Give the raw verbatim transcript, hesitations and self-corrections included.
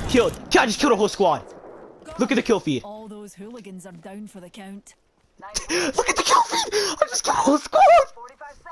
Killed. I just killed a whole squad. Look at the kill feed. All those hooligans are down for the count. Look at the kill feed. I just killed a whole squad.